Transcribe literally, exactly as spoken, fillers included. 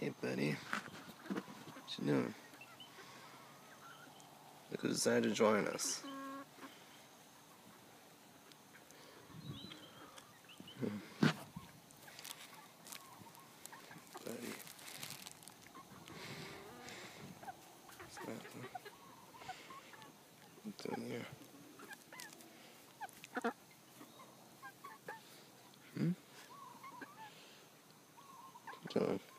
Hey, buddy. What you doing? Look who decided to join us. Hmm. Buddy. What's that, huh? What's in here? Hmm? What you doing?